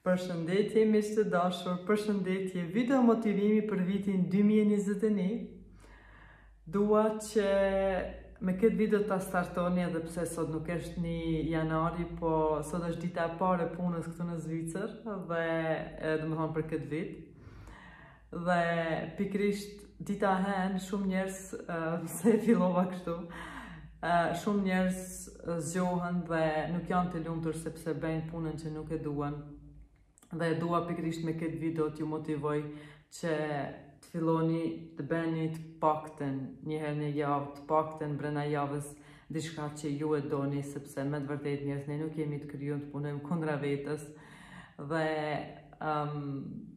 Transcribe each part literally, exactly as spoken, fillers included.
Përshëndetje miq të dashur, përshëndetje, video motivimi për vitin dy mijë e njëzet e një. Dua që me këtë video ta startoni edhe pse sot nuk është një janari, po sot është dita e parë e punës këtu në Zvicër dhe do të thonë për këtë vit. Dhe pikrisht dita e hen shumë njerëz uh, se fillova kështu. Uh, shumë njerëz zgjohen dhe nuk janë të lumtur sepse bëjnë punën që nuk e duan. Dhe dua pikrisht me këtë video t'ju motivoj që të filloni të bëni të paktën një herë në javë, të paktën brenda javës diçka që ju e doni, sepse me të vërtetë njerëz ne nuk jemi të krijuar të punojmë kundra vetes. Dhe um,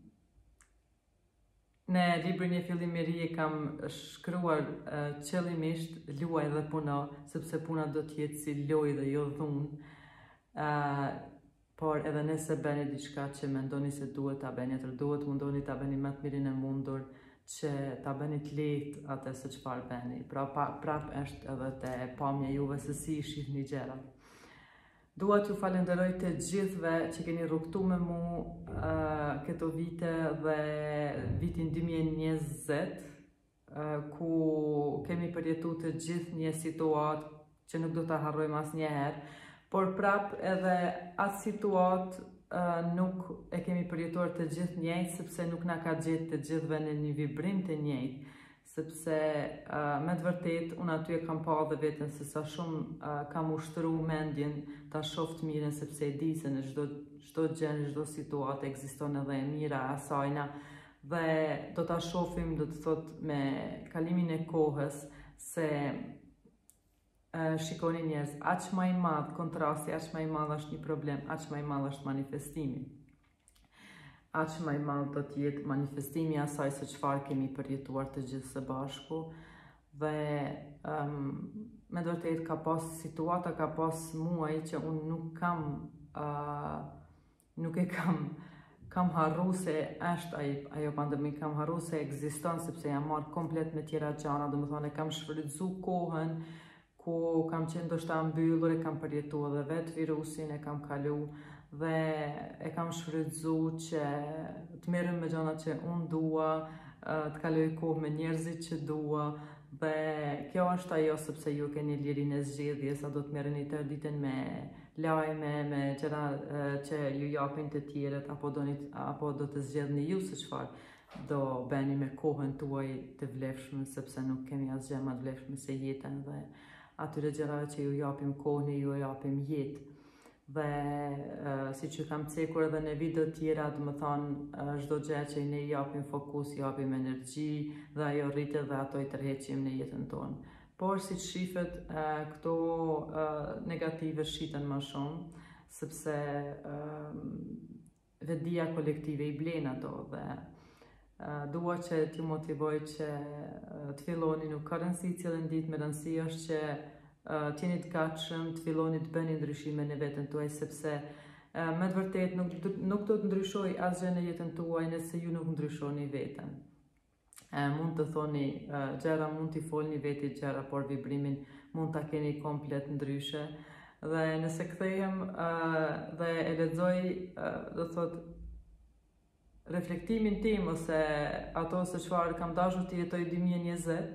në librin e fillimerie kam shkruar uh, qëllimisht luaj dhe puno, sepse puna do të jetë si lojë dhe jo dhunë. Uh, Por edhe nëse bëni diçka që mendoni se duhet ta bëni, atëherë duhet mundoni ta bëni më të mirin e mundur, që ta bëni të lehtë atë se çfarë bëni. Pra pa, prap është edhe te pamja juve se si i shihni gjërat. Dua t'ju falenderoj të gjithëve që keni rrugtu me mu uh, këto vite dhe vitin dy mijë e njëzet, uh, ku kemi përjetu të gjithë një situatë që nuk do ta harrojmë asnjëherë. Por prap edhe atë situatë uh, nuk e kemi përjetuar të gjithë njëjtë, sepse nuk na ka gjetë të gjithëve në një vibrim të njëjtë, sepse uh, me të vërtetë unë aty e kam pa dhe veten se sa shumë uh, kam ushtru mendjen ta shoh të mirën, sepse e di se në çdo çdo gjë, në çdo situatë ekziston edhe e mira e asajna, dhe do ta shohim, do të thot, me kalimin e kohës se Uh, shikoni njerëz, aq më i madh kontrasti, aq më i madh është një problem, aq më i madh është manifestimi. Aq më i madh do të jetë manifestimi asaj se çfarë kemi përjetuar të gjithë së bashku. Dhe um, me të vërtetë ka pas situata, ka pas muaj që unë nuk kam uh, nuk e kam kam harru se është ajo pandemi, kam harru se ekziston, sepse jam marrë komplet me tjera gjana, do të thonë e kam shfrytzu kohën ku kam qenë ndoshta mbyllur, e kam përjetu edhe vetë virusin, e kam kalu dhe e kam shfrytzu që të merrem me gjanat që unë dua, të kaloj kohë me njerëzit që dua, dhe kjo është ajo sepse ju keni lirinë e zgjedhjes, sa do të merreni të ditën me lajme, me gjëra që ju japin të tjerët, apo do, apo do të zgjedhni ju se çfarë do bëni me kohën tuaj të vlefshme, sepse nuk kemi asgjë më të vlefshme se jetën dhe atyre gjërave që ju japim kohën, ju japim jetë. Dhe uh, si që kam cekur edhe në video tjera, do të thonë çdo uh, gjë që ne i japim fokus, i japim energji dhe ajo rritet dhe ato i tërheqim në jetën tonë. Por si që shifet, uh, këto uh, negative shiten më shumë, sepse uh, vedia kolektive i blen ato dhe uh, dua që t'ju motivoj që uh, të filloni, nuk ka rëndësi cilën ditë, me rëndësi është që Uh, t'jeni të gatshëm, të filloni të bëni ndryshime në veten tuaj, sepse uh, me të vërtetë nuk, nuk do të ndryshoj asgjë në jetën tuaj nëse ju nuk ndryshoni veten. Uh, mund të thoni uh, gjëra, mund t'i folni vetit gjëra, por vibrimin mund ta keni komplet ndryshe. Dhe nëse kthehem uh, dhe e lexoj, uh, do thot, reflektimin tim ose ato se çfarë kam dashur të jetoj dy mijë e njëzet,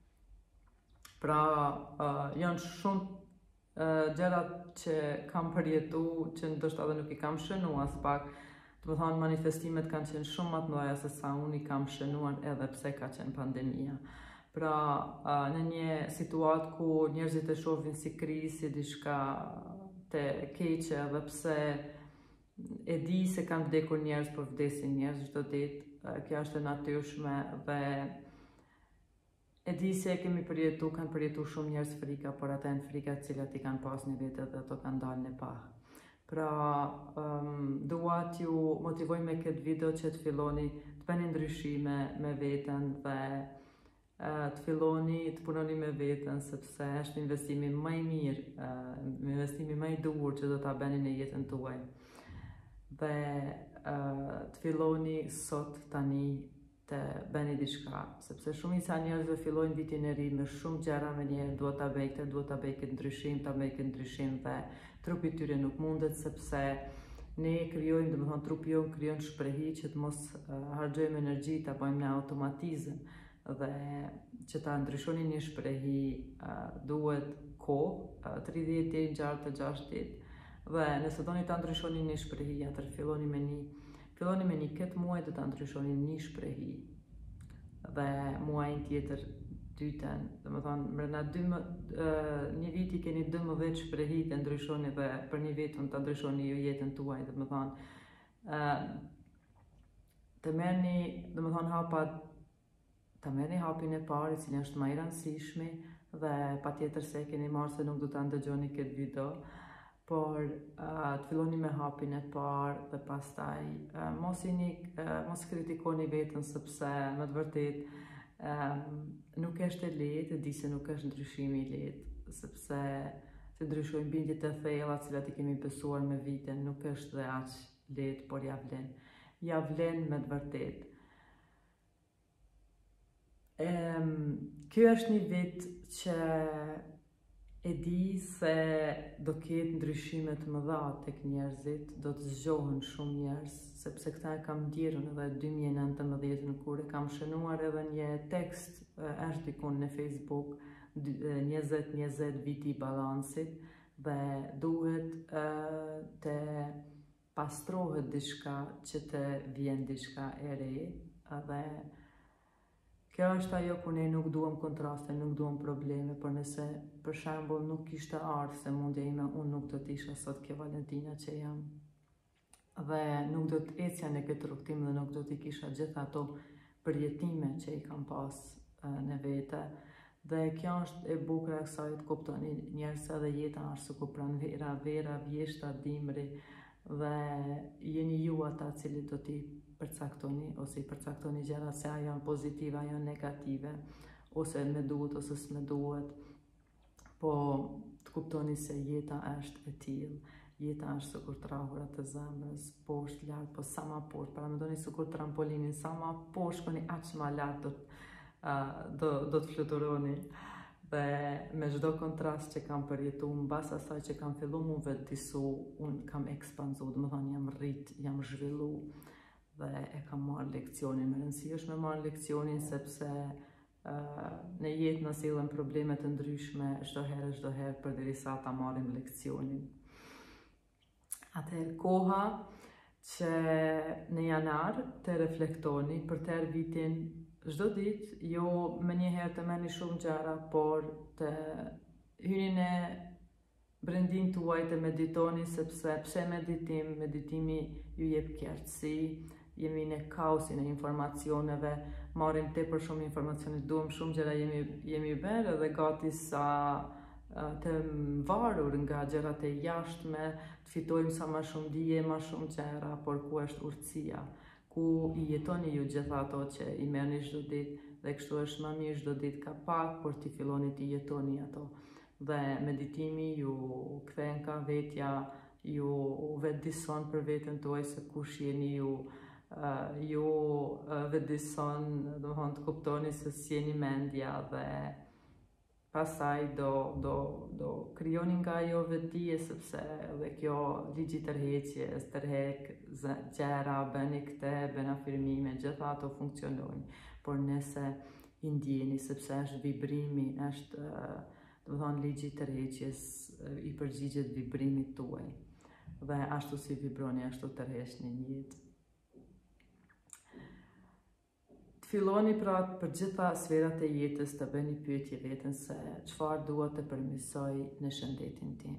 pra uh, janë shumë uh, gjërat që kam përjetu, që ndoshta edhe nuk i kam shënu as pak. Do të thonë manifestimet kanë qenë shumë më të mëdha se sa unë i kam shënuar, edhe pse ka qenë pandemia. Pra uh, në një situatë ku njerëzit e shohin si krizë, si diçka të keqe, edhe pse e di se kanë vdekur njerëz, por vdesin njerëz çdo ditë, uh, kjo është e natyrshme dhe e di se kemi përjetu, kanë përjetu shumë njerëz frika, por ata janë frika të cilat i kanë pas në vete dhe ato kanë dalë në pah. Pra, um, dua t'ju motivoj me këtë video që të filloni të bëni ndryshime me veten dhe uh, të filloni të punoni me veten, sepse është investimi më i mirë, uh, investimi më i duhur që do ta bëni në jetën tuaj. Dhe uh, të filloni sot tani të bëni diçka, sepse shumica njerëzve fillojnë vitin e ri me shumë gjëra, me njerë duhet ta bëj këtë, duhet ta bëj këtë ndryshim, ta bëj këtë ndryshim dhe trupi i tyre nuk mundet sepse ne krijojmë, dhe më thonë trupi jonë krijon shprehi që të mos uh, harxojmë energji, ta bëjmë në automatizëm dhe që ta ndryshoni një shprehi uh, duhet kohë, uh, tridhjetë deri në gjashtëdhjetë ditë dhe nëse doni ta ndryshoni një shprehi, atëherë filloni me një filloni me një këtë muaj dhe ta ndryshoni një shprehi dhe muajin tjetër dytën, dhe më thonë, mrena një viti keni dymbëdhjetë shprehi të ndryshoni dhe për një vetëm të ndryshoni ju jetën tuaj, dhe më thonë, të merrni, dhe më thonë, hapat, të merrni hapin e parë, i cili është më i rëndësishmi dhe patjetër se e keni marrë se nuk do ta ndëgjoni këtë video, por uh, të filloni me hapin e parë dhe pastaj uh, mos i uh, mos kritikoni veten sepse më të vërtetë Um, nuk është e lehtë, di se nuk është ndryshimi i lehtë, sepse të ndryshojmë bindjet e thella, të cilat i kemi besuar me vite, nuk është dhe aq lehtë, por ja vlen. Ja vlen me të vërtetë. Um, Ky është një vit që e di se do ketë ndryshime të mëdha tek njerëzit, do të zgjohen shumë njerëz, sepse këta e kam ndjerën edhe dy mijë e nëntëmbëdhjetë kur e kam shënuar edhe një tekst është dikun në Facebook, njëzet njëzet viti i balancit dhe duhet uh, të pastrohet diçka që të vjen diçka e re dhe kjo është ajo ku ne nuk duam kontraste, nuk duam probleme, por nëse për shembull nuk kishte ardhur se mundja ime, unë nuk do të isha sot kjo Valentina që jam. Dhe nuk do të ecja në këtë rrugtim dhe nuk do t'i kisha gjitha ato përjetime që i kam pas uh, në vete. Dhe kjo është e bukur e kësaj të kuptoni njerëz edhe jeta është sikur pranvera, vera, vjeshta, dimri dhe jeni ju ata cili do t'i përcaktoni ose i përcaktoni gjërat se ajo janë pozitive, ajo janë negative, ose me duhet ose s'me duhet. Po të kuptoni se jeta është e tillë. Jeta është sikur trahurat e zemrës, poshtë, lart, po sa ma poshtë, para mendoni sikur trampolinin, sa ma poshtë shkoni aq ma lart do, uh, do, do të fluturoni. Dhe me çdo kontrast që kam përjetuar, mbas asaj që kam filluar mu vetëdisu, unë kam ekspanzu, do të thonë jam rrit, jam zhvillu dhe e kam marrë leksionin. Më rëndësi është me marrë leksionin sepse uh, në jetë na sillen probleme të ndryshme çdo herë, çdo herë përderisa ta marrim leksionin. Atëherë koha që në janar të reflektoni për tërë vitin çdo ditë, jo me njëherë të merrni shumë gjëra, por të hyni në brendin tuaj të meditoni, sepse pse meditim, meditimi ju jep qartësi, jemi në kaosin e informacioneve, marrim tepër shumë informacione, duam shumë gjëra, jemi, jemi bërë edhe gati sa të varur nga gjërat e jashtme, të fitojmë sa ma shumë dije, ma shumë gjëra, por ku është urtësia, ku i jetoni ju gjitha ato që i merrni çdo ditë, dhe kështu është më mirë çdo ditë ka pak, por ti filloni të jetoni ato. Dhe meditimi ju kthen ka vetja, ju vetëdison për veten tuaj se kush jeni ju, uh, ju uh, vetëdison, do të thonë të kuptoni se si jeni mendja dhe pastaj do, do, do krijoni nga ajo vetdije, sepse edhe kjo ligji tërheqjes, tërheq gjëra, bëni këtë, bën afirmime, gjitha ato funksionojnë, por nëse i ndjeni, sepse është vibrimi, është uh, do të thonë ligji i tërheqjes i përgjigjet vibrimit tuaj. Dhe ashtu si vibroni, ashtu tërheqni një jetë. Të filloni pra për gjitha sferat e jetës të bëni pyetje veten se çfarë dua të përmirësoj në shëndetin tim.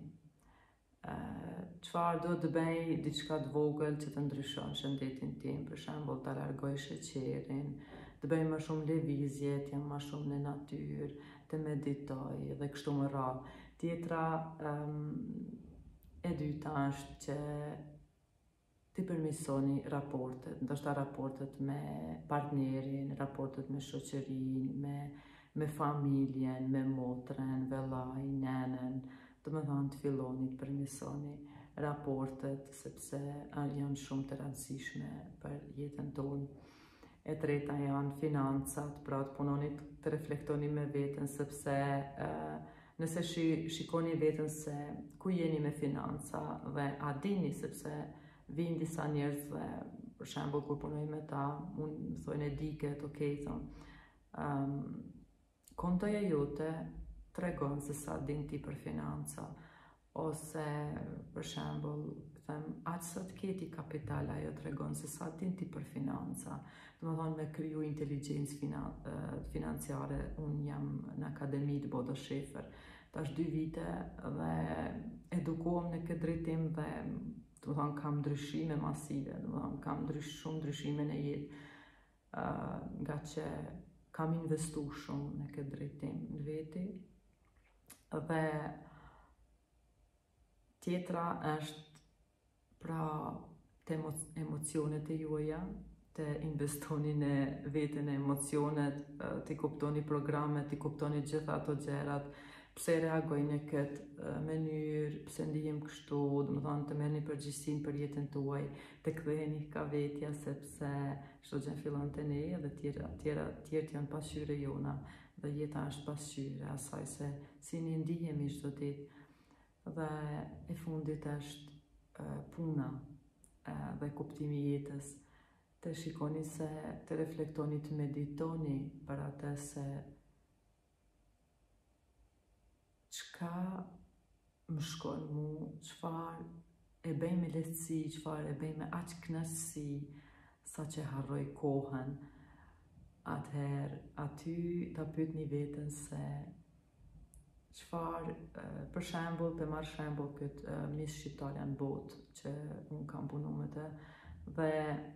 Çfarë do të bëj diçka të vogël që të ndryshon shëndetin tim, për shembull ta largoj sheqerin, të bëj më shumë lëvizje, të jam më shumë në natyrë, të meditoj dhe kështu më radhë. Tjetra um, e dyta është që të përmirësoni raportet, ndoshta raportet me partnerin, raportet me shoqërinë, me, me familjen, me motrën, vëllai, nenën, do të thonë të filloni të përmirësoni raportet sepse janë shumë të rëndësishme për jetën tonë. E treta janë financat, pra të punoni të reflektoni me veten, sepse uh, nëse shi, shikoni veten se ku jeni me financa dhe a dini, sepse vinë disa njerëz dhe, për shembull, kur punoj me ta, unë më thojnë e diket, okej, thonë, um, kontoja jote tregon se sa din ti për financa, ose, për shembull, them, aq sa të keti kapital, ajo tregon se sa din ti për financa. Do të thonë, me kriju inteligjencë finan financiare, unë jam në akademi të Bodo Shefer, tash dy vite dhe edukohem në këtë drejtim dhe do të thonë kam ndryshime masive, do të thonë kam ndrysh, shumë ndryshime në jetë, uh, nga që kam investu shumë në këtë drejtim në veti. Dhe tjetra është pra të emocionet e juaja, të investoni në vetën e emocionet, të kuptoni programet, të kuptoni gjitha ato gjerat, pse reagoj në këtë mënyrë, pse ndihem kështu, do të thonë të merrni përgjegjësinë për jetën tuaj, të ktheheni ka vetja sepse çdo gjë fillon te ne dhe tjera tjera tjerë janë pasqyrë jona dhe jeta është pasqyrë asaj se si ne ndihemi çdo ditë. Dhe e fundit është uh, puna uh, dhe kuptimi i jetës. Të shikoni se të reflektoni, të meditoni për atë se çka më shkon mu, çfarë e bëj me lehtësi, çfarë e bëj me aq kënaqësi, sa që harroj kohën. Atëherë, aty ta pyetni veten se çfarë, për shembull, të marr shembull këtë Miss Shqiptaria në botë që unë kam punu me të, dhe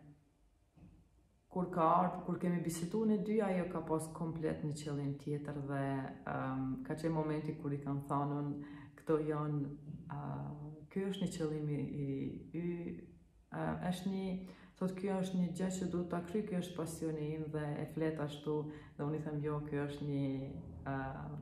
kur ka ardhur, kur kemi bisedu në dy, ajo ka pas komplet një qëllim tjetër dhe um, ka qenë momenti kur i kam thanun, këto janë, uh, ky është një qëllim i y, uh, është një, thot kjo është një gjë që duhet ta kryj, kjo është pasioni im dhe e flet ashtu dhe unë i them jo, kjo është një uh,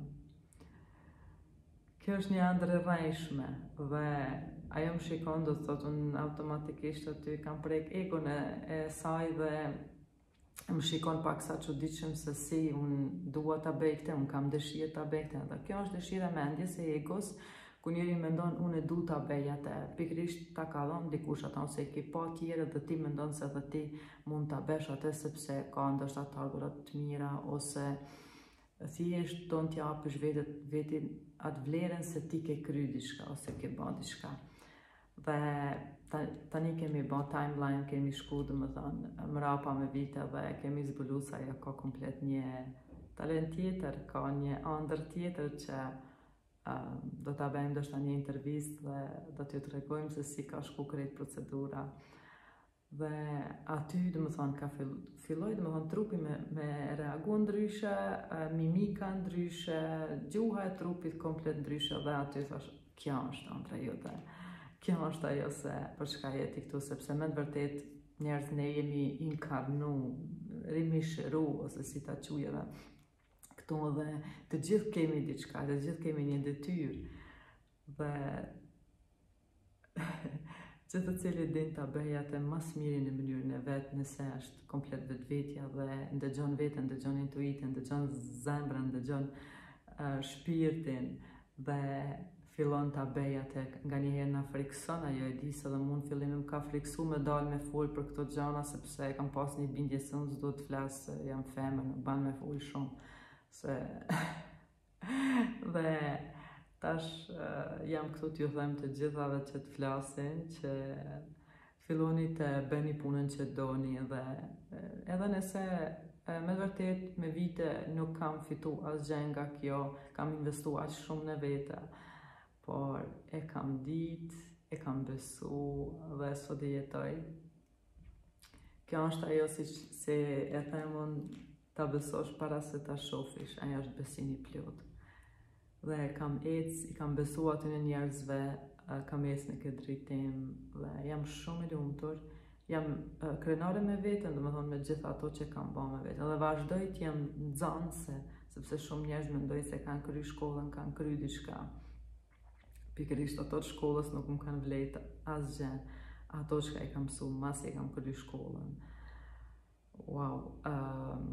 kjo është një ëndër e rrejshme dhe ajo më shikon, do të thot unë automatikisht aty kam prek egon e, e saj dhe më shikon pak sa çuditshëm se si unë dua ta bëj këtë, unë kam dëshirë ta bëj këtë. Dhe kjo është dëshira mendjes e egos, ku njëri mendon unë e du ta bëj atë, pikërisht ta ka dhënë dikush ata ose ke pa tjerë dhe ti mendon se edhe ti mund ta bësh atë sepse ka ndoshta të ardhura të mira ose thjesht don t'ja japësh vetë vetin atë vlerën se ti ke kry diçka ose ke bën diçka. Dhe tani kemi bë timeline, kemi shku dhe më thënë mrapa me vite dhe kemi zbulu sa ajo ka komplet një talent tjetër, ka një ëndër tjetër që uh, do ta bëjmë ndoshta një intervistë dhe do t'ju tregojmë se si ka shku krejt procedura. Dhe aty dhe më thënë ka fill, filloj dhe më thënë trupi me, me reagu ndryshe, mimika ndryshe, gjuha e trupit komplet ndryshe dhe aty thash, kjo është ëndra jote. Kjo është ajo se për çka jeti këtu, sepse me të vërtet njerëz ne jemi inkarnu, rimishëru, ose si ta quaj edhe këtu dhe të gjithë kemi diçka, të gjithë kemi një detyrë. Dhe gjithë cili din ta bëj atë mas miri në mënyrën e vet, nëse është komplet vetvetja dhe ndëgjon veten, ndëgjon intuitin, ndëgjon zemrën, ndëgjon uh, shpirtin dhe fillon ta bëj atë, nga njëherë na frikson ajo, e di se dhe mund fillim më ka friksu me dal me fol për këto gjana sepse kam pas një bindje se unë s'do të flas, jam femër, nuk ban me fol shumë se dhe tash uh, jam këtu t'ju them të gjithave që të flasin që filloni të bëni punën që doni dhe edhe nëse me vërtet me vite nuk kam fitu asgjë nga kjo, kam investu aq shumë në vete, por e kam ditë, e kam besu dhe sot e jetoj. Kjo është ajo si se e themon ta besosh para se ta shofish, ajo është besimi plot. Dhe kam ec, i kam besu aty në njerëzve, kam ec në këtë drejtim dhe jam shumë i lumtur. Jam uh, krenare me veten, do më thonë me gjitha ato që kam ba me veten. Dhe vazhdoj t'jem nxanse, sepse shumë njerëz mendoj se kanë kry shkollën, kanë kry diçka. Pikërisht ato të shkollës nuk më kanë vlejt asgjë, ato që i kam mësu mas e kam kry shkollën. Wow. Um,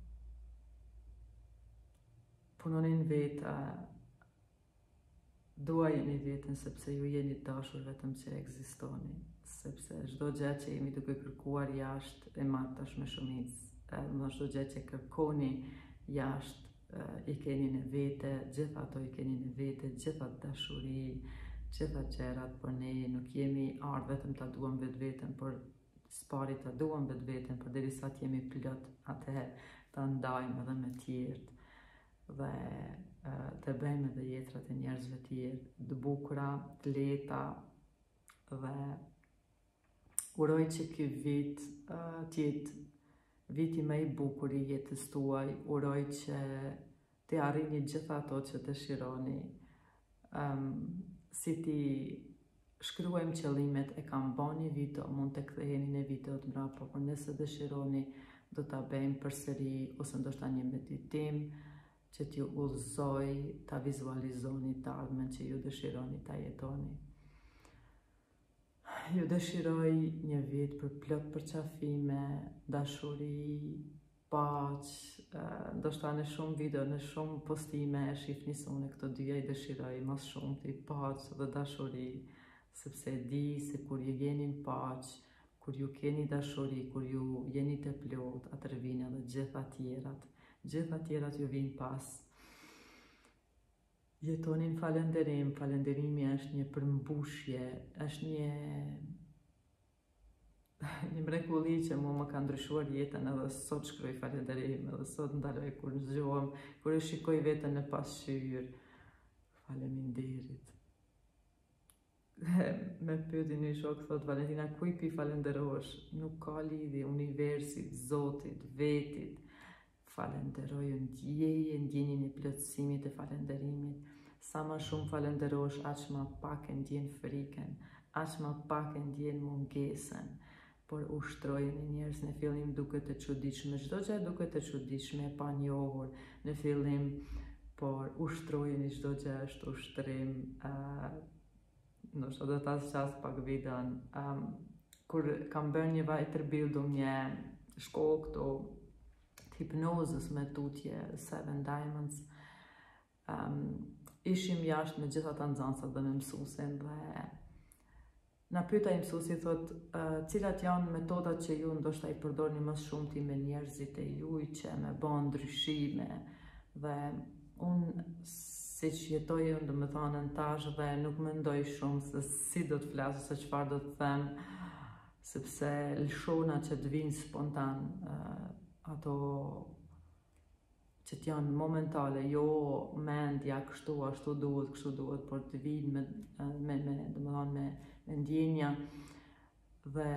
punonin vetë, uh, duaj jeni vetën sepse ju jeni dashur vetëm që ekzistoni. sepse çdo gjë që jemi duke kërkuar jashtë e marrë tash me shumicë. Në çdo gjë që kërkoni jashtë i keni në vete, gjitha ato i keni në vete, gjitha dashuri, gjitha gjërat për ne, nuk jemi ardhur vetëm ta duam vetë veten, por spari ta duam vetë veten, por derisa të jemi plot, atëherë ta ndajmë edhe me tjerët dhe të bëjmë edhe jetrat e njerëzve tjerë, të bukura, të lehta dhe uroj që ky vit uh, t'jetë viti më i bukur i jetës tuaj, uroj që të arrini gjitha ato që dëshironi, um, si ti shkruajmë qëllimet e kam ba një video, mund të ktheheni në video të mrapa, por nëse dëshironi do ta bëjmë përsëri ose ndoshta një meditim që t'ju udhëzoj, ta vizualizoni të ardhmen që ju dëshironi ta jetoni. Ju dëshiroj një vit për plot përqafime, dashuri, paqë, ndoshta në shumë video, në shumë postime e shihni se unë këto dyja i dëshiroj mas shumë të paqë dhe dashuri, sepse di se kur ju jeni në paqë, kur ju keni dashuri, kur ju jeni të plot, atëherë vijnë edhe gjitha tjerat, gjitha tjerat ju vijnë pas. Jetonin falënderim, falënderimi është një përmbushje, është një një mrekulli që mua më ka ndryshuar jetën, edhe sot shkruaj falënderim, edhe sot ndaloj kur zgjohem, kur e shikoj veten në pasqyrë, faleminderit. Me pyeti një shok, thot Valentina, kuj pi falenderosh? Nuk ka lidhje, universit, Zotit, vetit. Falenderoj ndjeje, ndjenjën e plotësimit e falenderimit. Sa më shumë falenderosh, aq më pak e ndjen frikën, aq më pak e ndjen mungesën. Por ushtrojeni njerëz, në fillim duket e çuditshme, çdo gjë duket e çuditshme, e panjohur në fillim, por ushtrojeni, çdo gjë është ushtrim. Uh, Ndoshta do ta zgjas pak videon. Um, kur kam bërë një weiterbildung, një shkollë këtu hipnozës me tutje, Seven Diamonds, um, ishim jashtë me gjitha të nxënësat dhe me mësuesin dhe na pyeta i mësuesi, thot, uh, cilat janë metodat që ju ndoshta i përdorni më shumë ti me njerëzit e juj që me bën ndryshime, dhe unë si që jetoj unë dhe me thonën tash dhe nuk mendoj shumë se si do të flasë, se çfarë do të them, sepse lëshona që të vinë spontan, uh, ato që t'janë momentale, jo mendja kështu, ashtu duhet, kështu duhet, por të vinë me, me, me, me, me, me ndjenja, dhe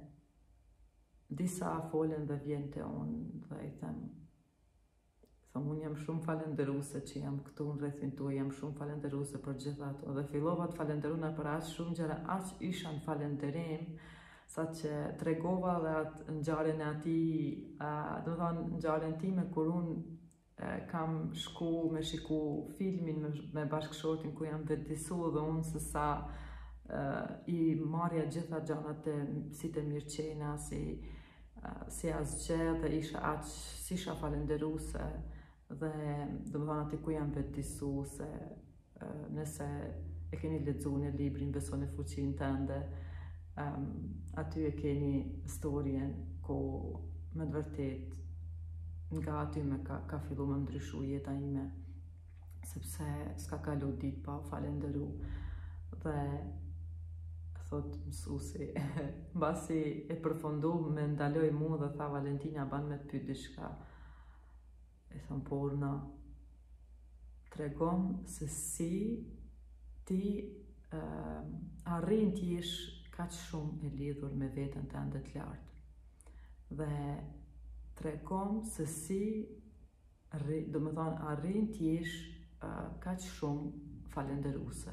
disa folen dhe vjen të unë dhe i them, thëm, unë jam shumë falenderuse që jam këtu në rrethin tuaj, jam shumë falenderuse për gjitha ato, dhe fillova të falenderuna për aq shumë gjëra, aq isha në falenderim, sa që tregova dhe atë ngjarjen e atij, do të thonë ngjarjen time kur unë kam shku me shiku filmin me, me bashkëshortin ku jam vetëdisu, dhe unë se sa uh, i marrja gjitha gjanat e si të mirëqenia, si, uh, si asgjë, dhe isha aq, si isha falenderuse, dhe do të thonë aty ku jam vetëdisu, se uh, nëse e keni lexuar në librin Beso në fuqinë tënde, Um, aty e keni storien ku me të vërtet nga aty me ka, ka fillu me ndryshu jeta ime, sepse s'ka kalu dit pa falenderu, dhe thot mësuesi, mbasi e përfundu me ndaloj mu dhe tha, Valentina, ban me të pyet diçka. E thëm, por na tregom se si ti uh, arrin t'jesh kaq shumë e lidhur me veten tënde të lartë, dhe tregom se si, do me thonë, arrin t'jesh uh, kaq shumë falenderuse.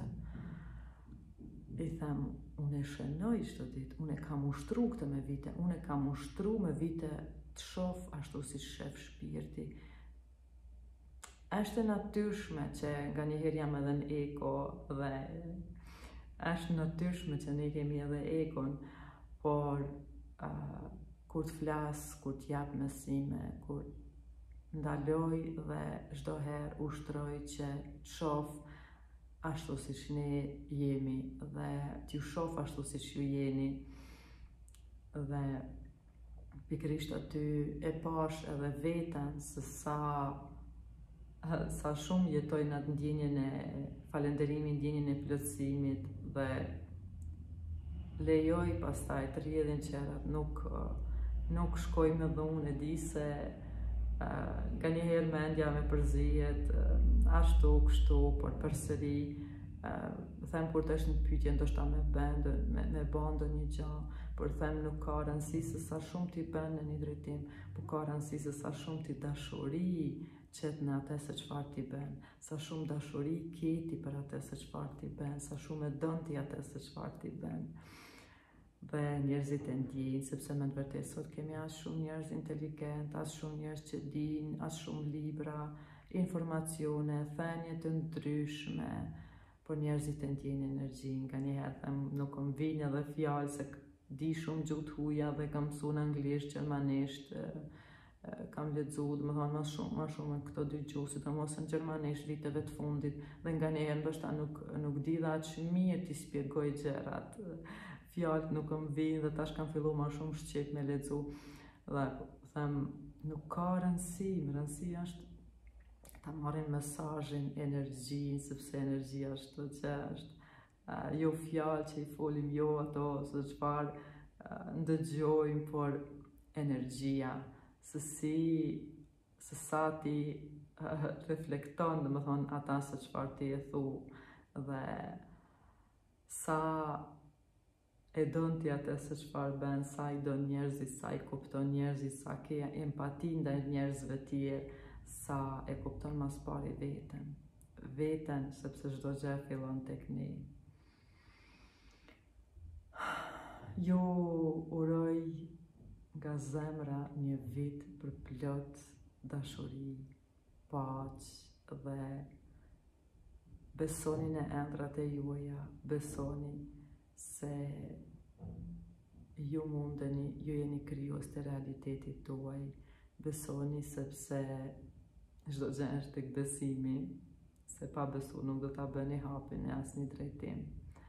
I them, unë e shënoj çdo ditë, unë e kam ushtru këtë me vite, unë e kam ushtru me vite të shoh ashtu si shef shpirti. Është e natyrshme që nga njëherë jam edhe në ego, dhe është natyrshme që ne kemi edhe egon, por uh, kur të flas, kur të jap mësime, kur ndaloj dhe çdo herë ushtroj që të shoh ashtu siç ne jemi dhe t'ju shoh ashtu siç ju jeni, dhe pikërisht aty e pash edhe veten se sa sa shumë jetojnë atë ndjenjen e falënderimit, ndjenjen e plotësimit dhe lejoj pastaj të rrjedhin qerat, nuk nuk shkoj me dhunë, e di se uh, nga njëherë mendja me përzihet uh, ashtu, kështu, por përsëri uh, them kur të është një pyetje ndoshta me bën, me, me bën ndonjë gjë, por them nuk ka rëndësi se sa shumë ti bën në një drejtim, por ka rëndësi se sa shumë ti dashuri qet në atë se çfarë ti bën, sa shumë dashuri ke ti për atë se çfarë ti bën, sa shumë e don ti atë se çfarë ti bën. Dhe njerëzit e ndjejnë, sepse me të vërtetë sot kemi as shumë njerëz inteligent, as shumë njerëz që dinë, as shumë libra, informacione, thënie të ndryshme, por njerëzit e ndjejnë energjinë. Nganjëherë them nuk më vijnë edhe fjalë se di shumë gjuhë të huaja dhe kam mësuar anglisht, gjermanisht, kam lexuar, më thonë, më shumë, më shumë në këto dy gjuhë, sidomos në gjermanisht viteve të fundit, dhe nganjëherë ndoshta nuk nuk di dha aq mirë t'i shpjegoj gjërat. Fjalët nuk më vijnë dhe tash kam filluar më shumë shqip me lexu dhe them nuk ka rëndësi, më rëndësia është ta marrin mesazhin, energjinë, sepse energjia është çdo gjë, është uh, jo fjalë që i folim, jo ato se çfarë uh, ndëgjojmë, por energjia, se si se sa ti uh, reflekton, dhe më thonë ata se çfarë ti e thu dhe sa e don ti atë se çfarë bën, sa i don njerëzit, sa i kupton njerëzit, sa ke empati ndaj njerëzve tjerë, sa e kupton mas pari veten. Veten, sepse çdo gjë fillon tek ne. Ju uroj nga zemra një vit për plot dashuri, paqë dhe besoni në ëndrat e juaja, besoni se ju mundeni, ju jeni krijues të realitetit tuaj, besoni sepse çdo gjë është tek besimi, se pa besu nuk do ta bëni hapin e asnjë drejtim.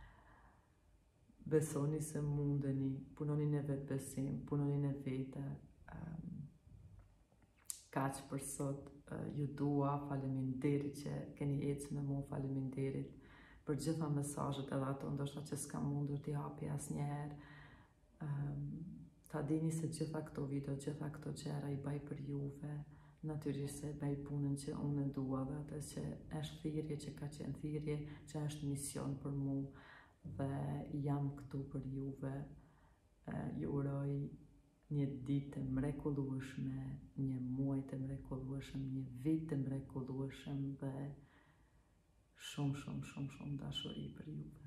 Besoni se mundeni, punoni në vetë besim, punoni në vete. Um, Kaq për sot, uh, ju dua, faleminderit që keni ecë me mua, faleminderit për gjitha mesazhet edhe ato ndoshta që s'kam mundur t'i hapi asnjëherë. Um, ta dini se gjitha këto video, gjitha këto gjëra i baj për juve, natyrisht se baj punën që unë e dua dhe atë që është thirrje, që ka qenë thirrje, që është mision për mua dhe jam këtu për juve. Uh, ju uroj një ditë të mrekullueshme, një muaj të mrekullueshëm, një vit të mrekullueshëm dhe shumë, shumë, shumë, shumë dashuri për juve.